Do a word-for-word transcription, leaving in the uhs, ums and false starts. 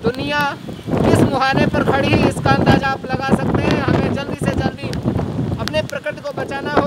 दुनिया किस मुहाने पर खड़ी है इसका अंदाजा आप लगा सकते हैं। हमें जल्दी से जल्दी अपने प्रकृति को बचाना